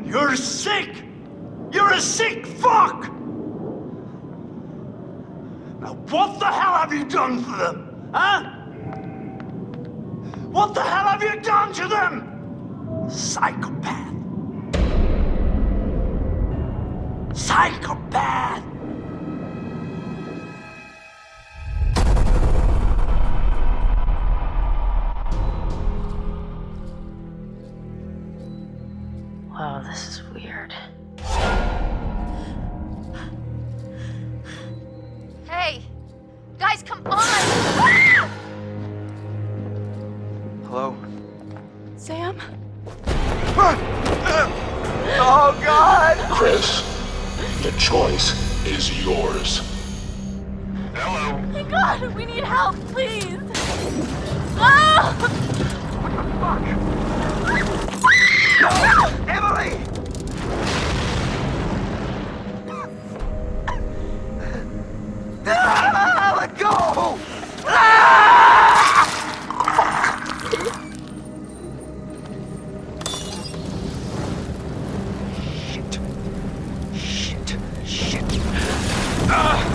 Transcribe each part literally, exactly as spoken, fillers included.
You're sick! You're a sick fuck! Now what the hell have you done for them? Huh? What the hell have you done to them? Psychopath. Psychopath! Wow, this is weird. Hey! Guys, come on! Ah! Hello? Sam? Oh, God! Chris, the choice is yours. Hello. Oh my God, we need help, please! Ah! No! Emily! Ah, let go! Ah! Shit. Shit. Shit. Ah!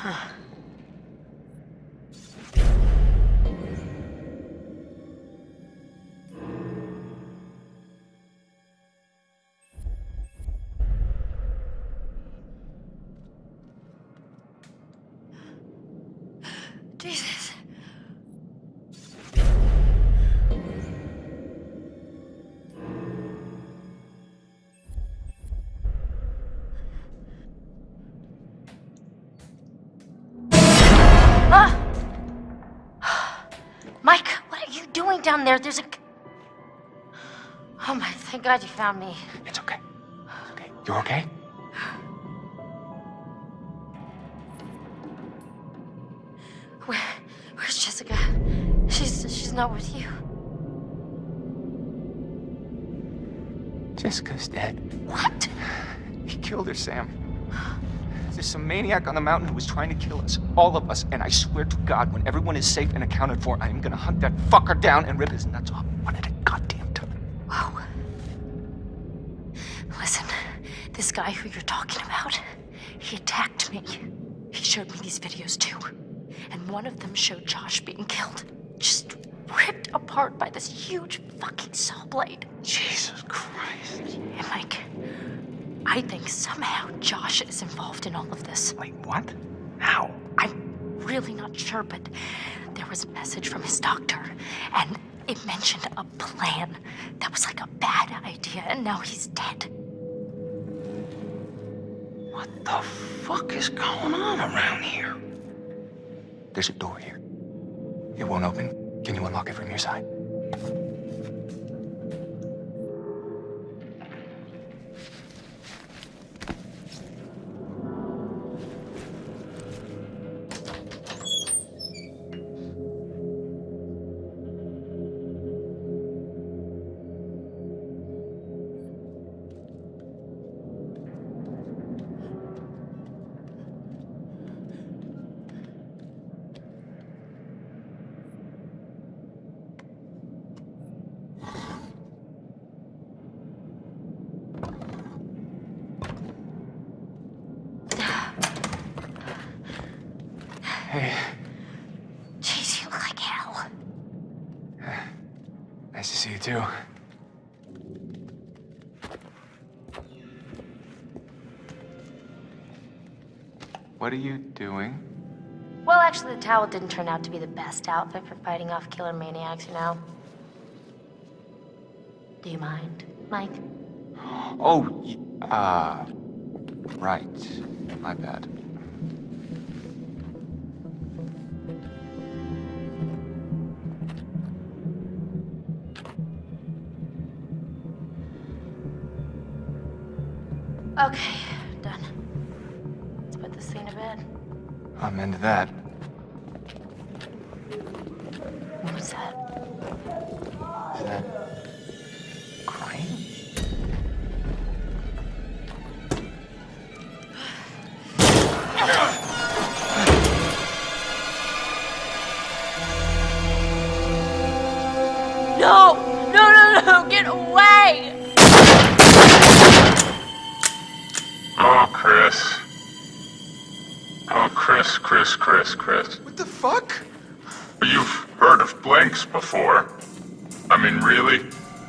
Huh. Jesus. Ah! Mike, what are you doing down there? There's a... Oh my, thank God you found me. It's okay. It's okay. You're okay? Where, where's Jessica? She's, she's not with you. Jessica's dead. What? He killed her, Sam. There's some maniac on the mountain who was trying to kill us, all of us, and I swear to God, when everyone is safe and accounted for, I am gonna hunt that fucker down and rip his nuts off one at a goddamn time. Whoa. Listen, this guy who you're talking about, he attacked me. He showed me these videos too. And one of them showed Josh being killed. Just ripped apart by this huge fucking saw blade. Jesus Christ. And Mike, I think somehow Josh is involved in all of this. Wait, what? How? I'm really not sure, but there was a message from his doctor, and it mentioned a plan that was like a bad idea, and now he's dead. What the fuck is going on around here? There's a door here. It won't open. Can you unlock it from your side? Hey. Jeez, you look like hell. Nice to see you too. What are you doing? Well, actually, the towel didn't turn out to be the best outfit for fighting off killer maniacs, you know? Do you mind, Mike? Oh, y- uh, right. My bad. Okay, done. Let's put this thing to bed. I'm into that. What's that? Is that crying? No! No, no, no! Get away! Oh, Chris. Oh, Chris, Chris, Chris, Chris. What the fuck? You've heard of blanks before. I mean, really?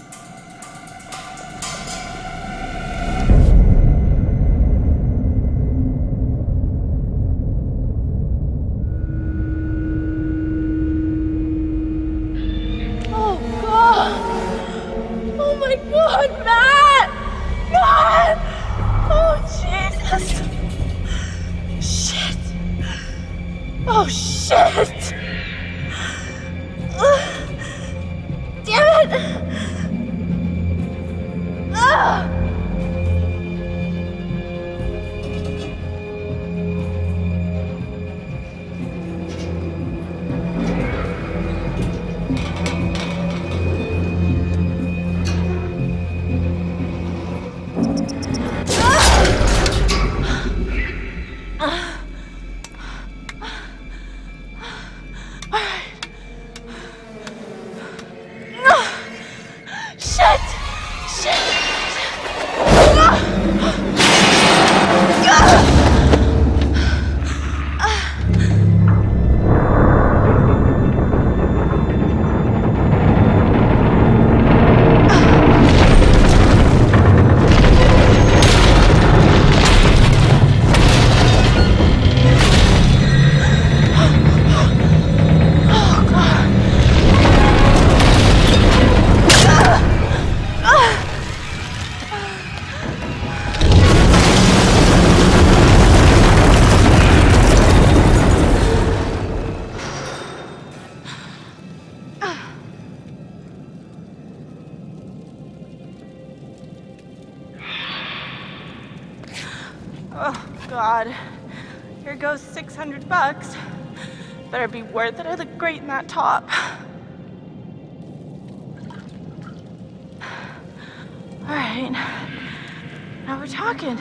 Oh, God! Oh, my God, Matt! Matt! Oh, Jesus! Shit! Oh, shit! Ugh. Damn it! Ugh. Oh, God. Here goes six hundred bucks. Better be worth it. I look great in that top. All right. Now we're talking.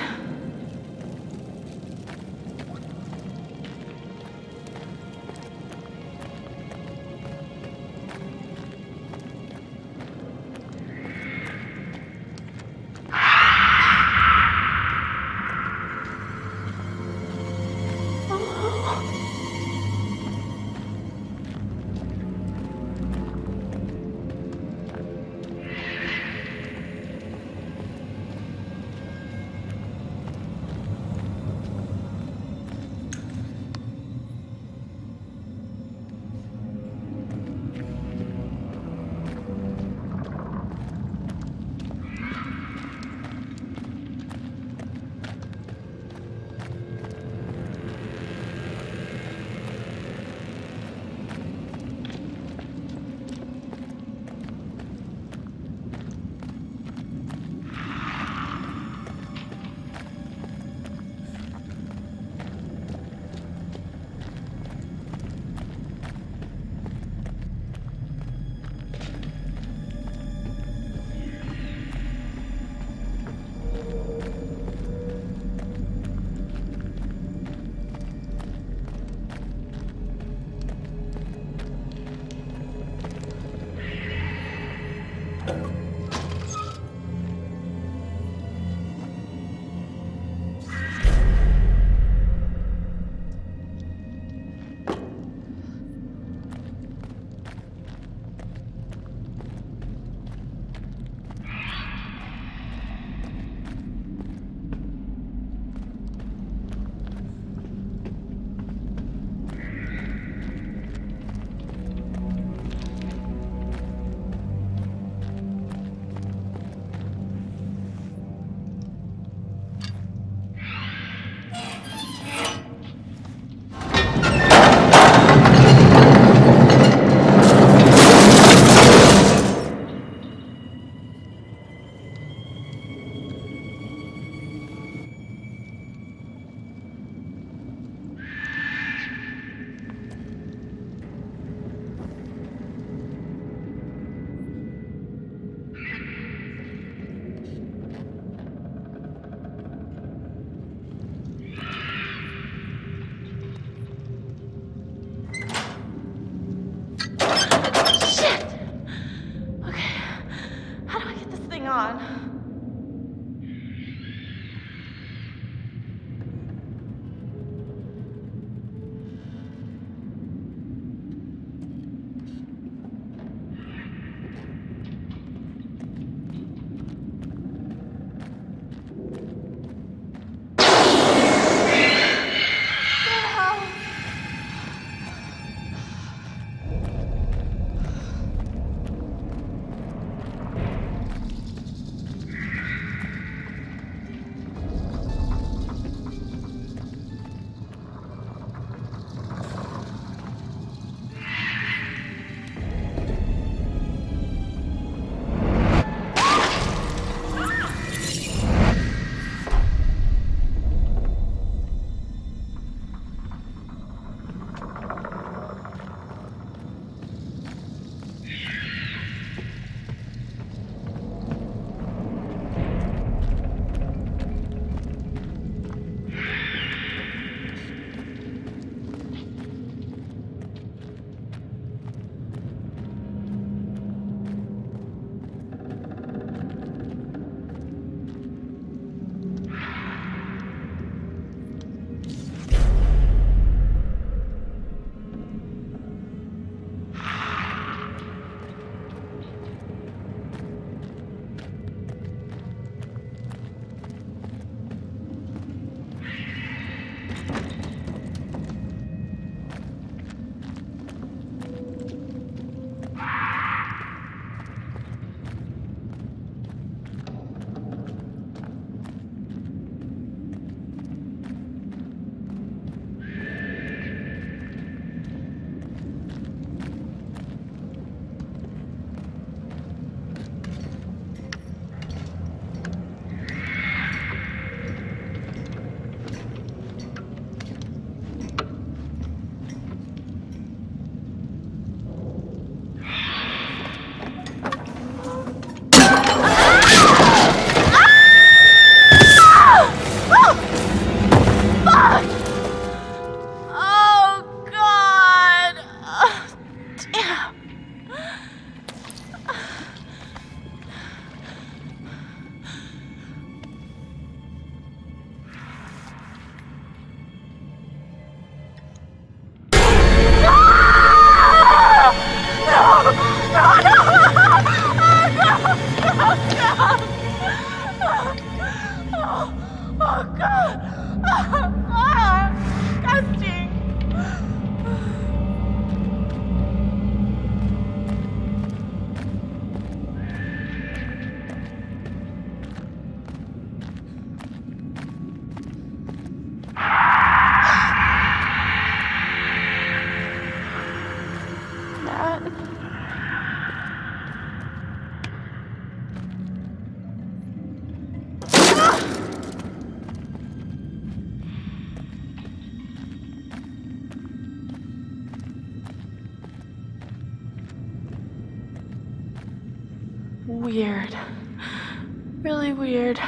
weird. Really weird.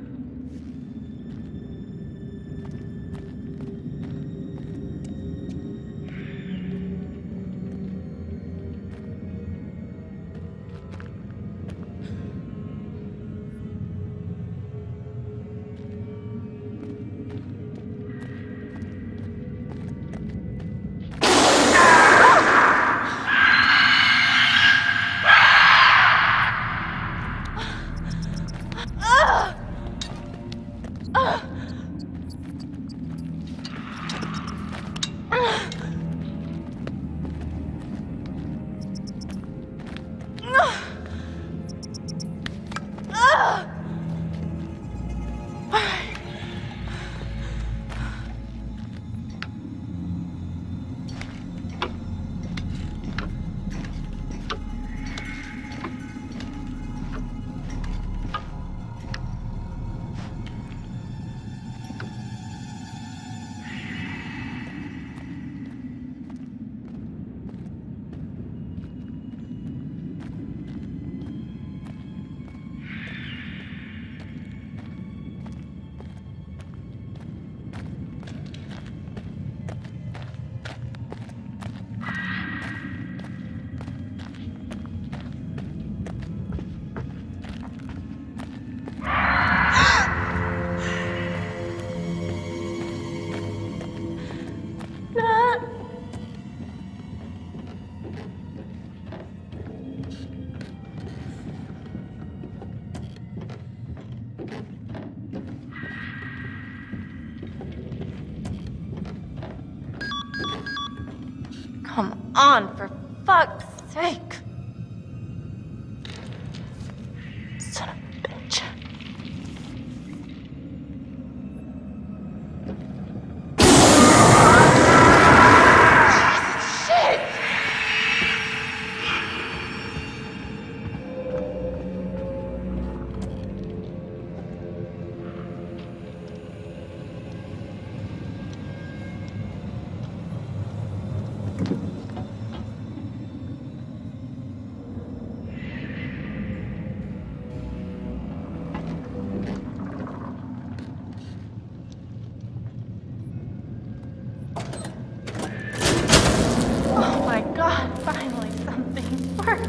Come on, for fuck's sake. Son of a bitch. Shit! Oh my god, finally something works.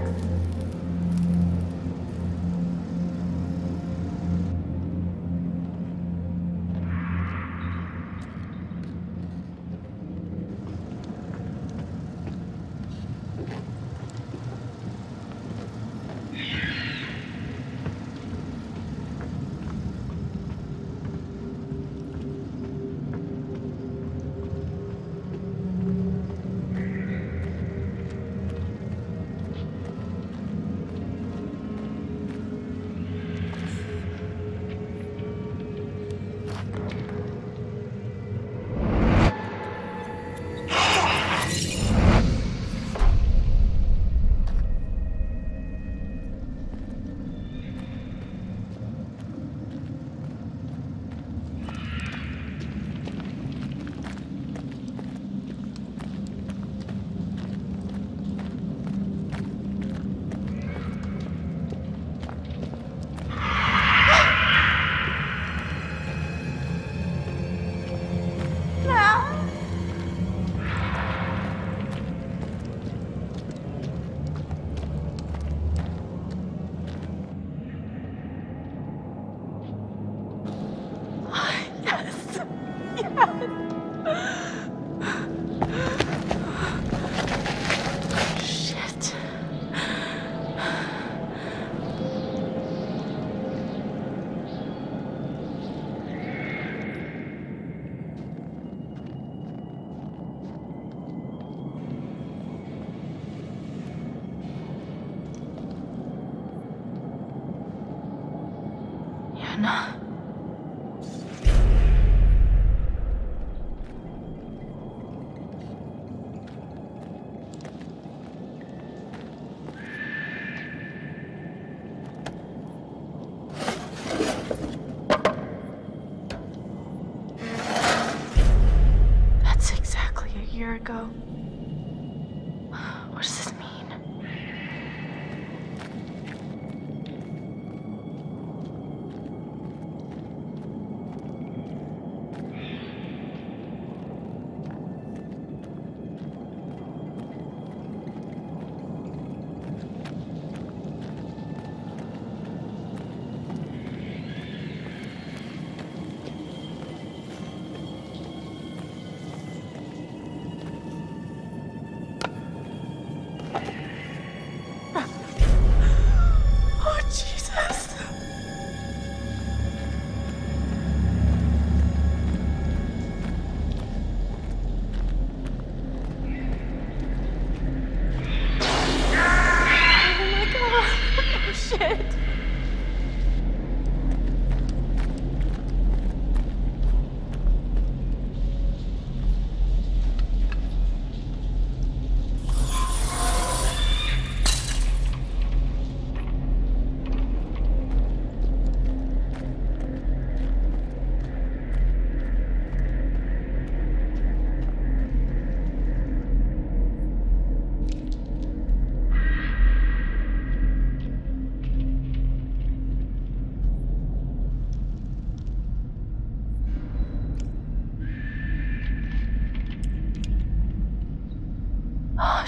Shit. Yana. That's exactly a year ago. What does this mean?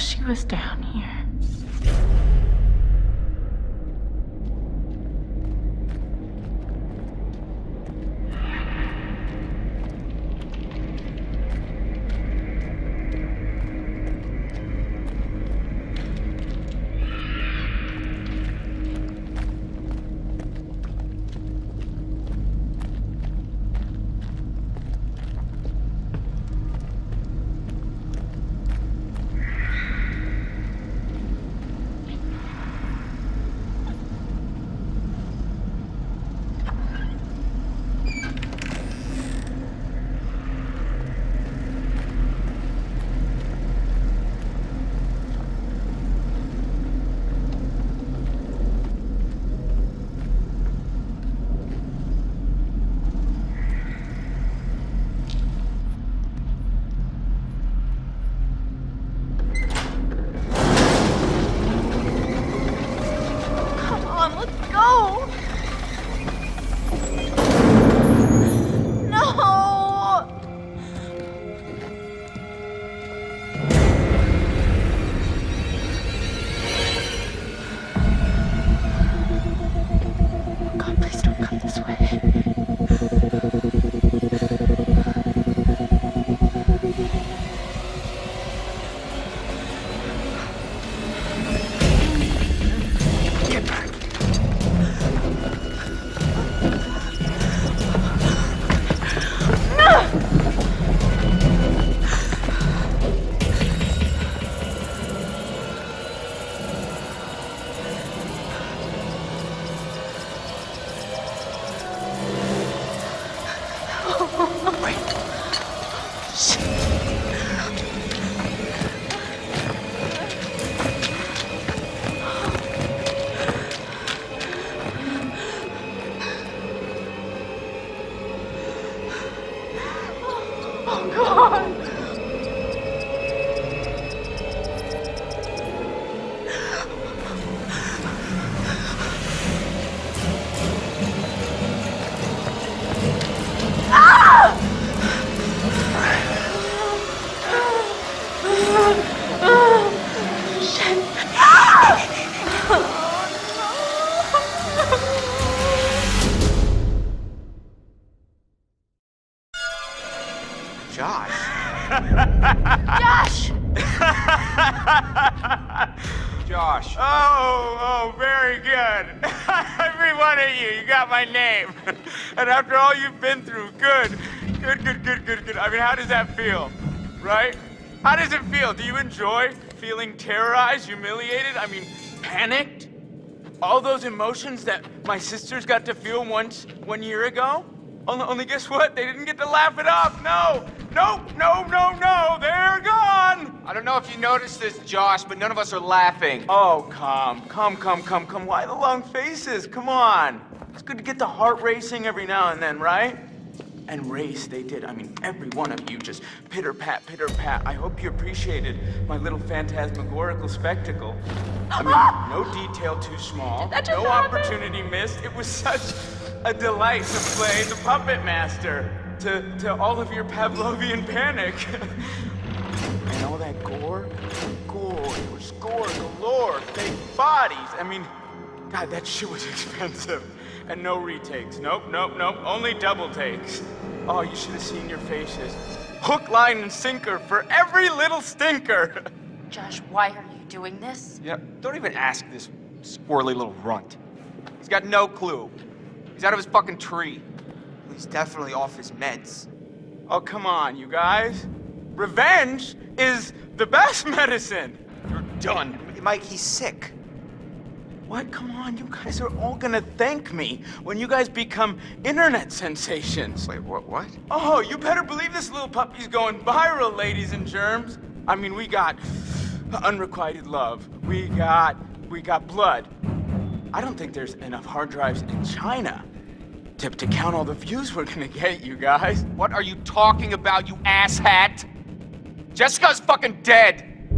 she was down here. Josh! Josh. Oh, oh, very good. Every one of you, you got my name. And after all you've been through, good. Good, good, good, good, good. I mean, how does that feel? Right? How does it feel? Do you enjoy feeling terrorized, humiliated? I mean, panicked? All those emotions that my sisters got to feel once, one year ago? Only, only guess what? They didn't get to laugh it off. No, no, no, no, no. They're gone. I don't know if you noticed this, Josh, but none of us are laughing. Oh, come, come, come, come, come. Why the long faces? Come on. It's good to get the heart racing every now and then, right? And race they did. I mean, every one of you just pitter-pat, pitter-pat. I hope you appreciated my little phantasmagorical spectacle. I mean, no detail too small, That just no happened? opportunity missed. It was such a delight to play the puppet master to, to all of your Pavlovian panic. And all that gore, gore, it was gore galore, fake bodies. I mean, God, that shit was expensive. And no retakes. Nope, nope, nope. Only double takes. Oh, you should have seen your faces. Hook, line, and sinker for every little stinker. Josh, why are you doing this? Yep. Don't even ask this squirrely little runt. He's got no clue. He's out of his fucking tree. He's definitely off his meds. Oh, come on, you guys. Revenge is the best medicine. You're done. Mike, he's sick. What? Come on, you guys are all gonna thank me when you guys become internet sensations. Wait, what? What? Oh, you better believe this little puppy's going viral, ladies and germs. I mean, we got unrequited love. We got, we got blood. I don't think there's enough hard drives in China to, to count all the views we're gonna get, you guys. What are you talking about, you asshat? Jessica's fucking dead.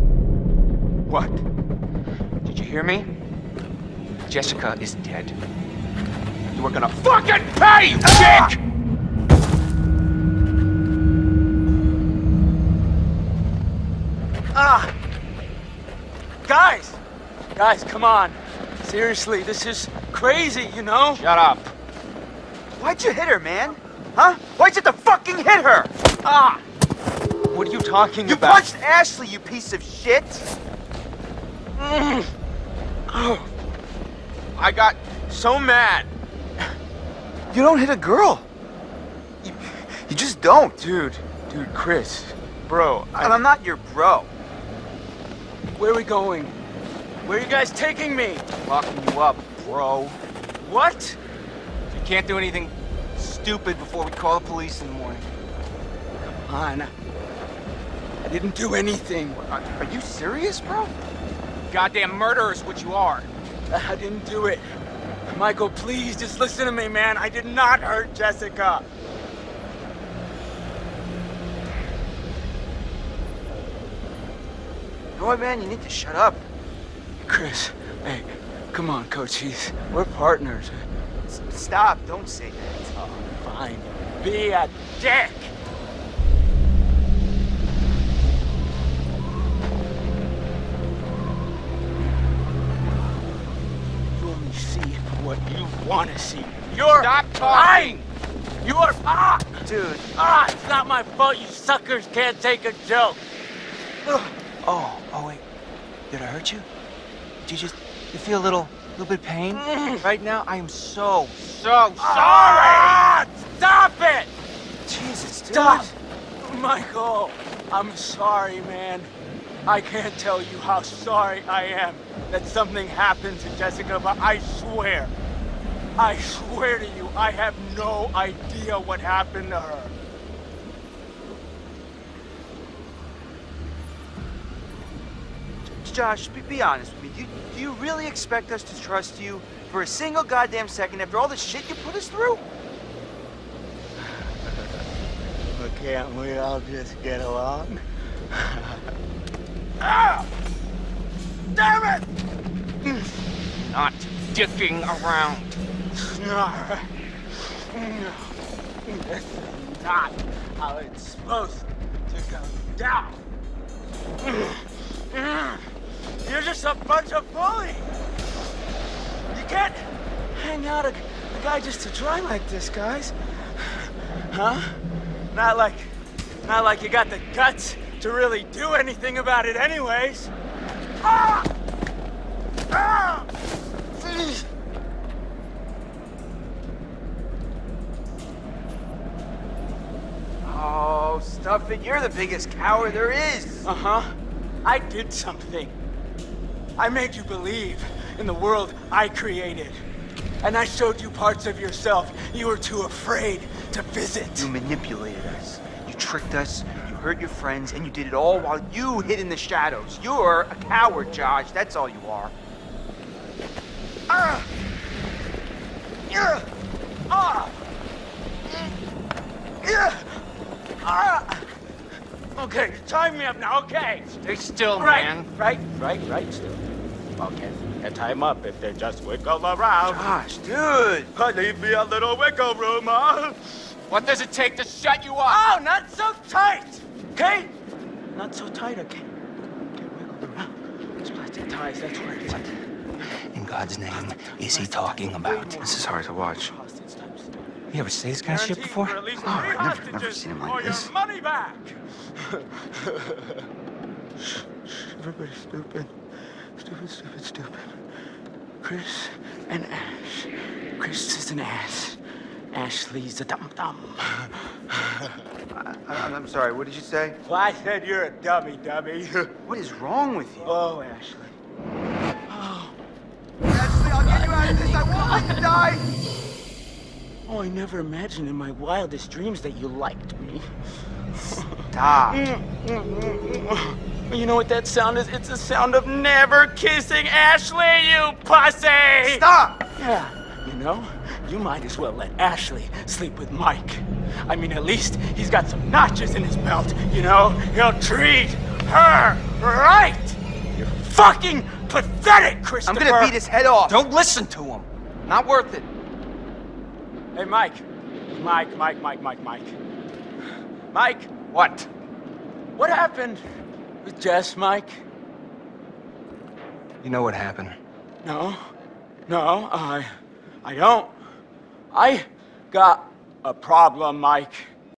What? Did you hear me? Jessica is dead. You are gonna fucking pay, you dick! Ah! guys! Guys, come on. Seriously, this is crazy, you know? Shut up. Why'd you hit her, man? Huh? Why'd you have to fucking hit her? Ah! What are you talking You about? punched Ashley, you piece of shit! Mm. Oh. I got so mad. You don't hit a girl. You, you just don't. Dude, dude, Chris. Bro, I... And I'm not your bro. Where are we going? Where are you guys taking me? Locking you up, bro. What? You can't do anything stupid before we call the police in the morning. Come on. I didn't do anything. Are, are you serious, bro? Goddamn murderer is what you are. I didn't do it. Michael, please, just listen to me, man. I did not hurt Jessica. You know what, man? You need to shut up. Chris, hey, come on, Coach. He's, we're partners. S- Stop. Don't say that. Oh, fine. Be a dick. You only see what you want to see. You're Stop talking! lying. You're ah, Dude. ah. It's not my fault. You suckers can't take a joke. Ugh. Oh, oh wait. Did I hurt you? Did you just... You feel a little... little bit of pain? Right now? I am so, so sorry! Ah, stop it! Jesus, dude. Stop! Michael, I'm sorry, man. I can't tell you how sorry I am that something happened to Jessica, but I swear, I swear to you, I have no idea what happened to her. Josh, be, be honest with me. Do you, do you really expect us to trust you for a single goddamn second after all the shit you put us through? But can't we all just get along? Ah! Damn it! Not dicking around. No. This is not how it's supposed to go down. You're just a bunch of bullies. You can't hang out a, a guy just to try like this, guys. Huh? Not like, not like you got the guts to really do anything about it anyways. Ah! Ah! Oh, stuff it. You're the biggest coward there is. Uh-huh. I did something. I made you believe in the world I created. And I showed you parts of yourself you were too afraid to visit. You manipulated us. You tricked us. You hurt your friends. And you did it all while you hid in the shadows. You're a coward, Josh. That's all you are. Ah! Yeah! Ah! Yeah! Ah! Okay, tie me up now, okay? Stay still, Right, man. right, right, right, still. Okay, and tie them up if they just wiggle around. Josh, dude! Leave me a little wiggle room, huh? What does it take to shut you up? Oh, not so tight, okay? Not so tight, okay? Okay, wiggle around. Those plastic ties, that's where it is. In God's name is he talking about? This is hard to watch. You ever see this kind of shit before? For at least Oh, three I've never- hostages never seen him like or this. your money back. Everybody's stupid. Stupid, stupid, stupid. Chris and Ash. Chris is an ass. Ashley's a dum-dum. I, I, I'm sorry, what did you say? Well, I said you're a dummy, dummy. What is wrong with you? Oh, Ashley. Oh. Ashley, I'll get you out of this. I won't let you die. Oh, I never imagined in my wildest dreams that you liked me. Stop. You know what that sound is? It's the sound of never kissing Ashley, you pussy! Stop! Yeah, you know, you might as well let Ashley sleep with Mike. I mean, at least he's got some notches in his belt, you know? He'll treat her right! You're fucking pathetic, I'm Christopher! gonna beat his head off. Don't listen to him. Not worth it. Hey, Mike. Mike, Mike, Mike, Mike, Mike. Mike, What? what happened with Jess, Mike? You know what happened? No, no, I, I don't. I got a problem, Mike.